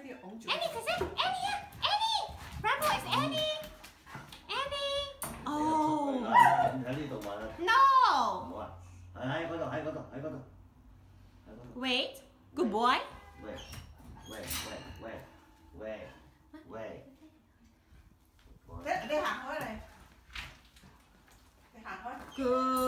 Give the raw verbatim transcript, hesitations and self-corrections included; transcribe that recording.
要拱住。 Annie 其實 Annie 啊 Annie，Bravo is Annie，Annie。Oh。 喺呢度玩啊 No。 好啊，喺嗰度喺嗰度喺嗰度。 Wait，good boy。 喂喂喂喂喂喂。 你你行開嚟，你行開。 Good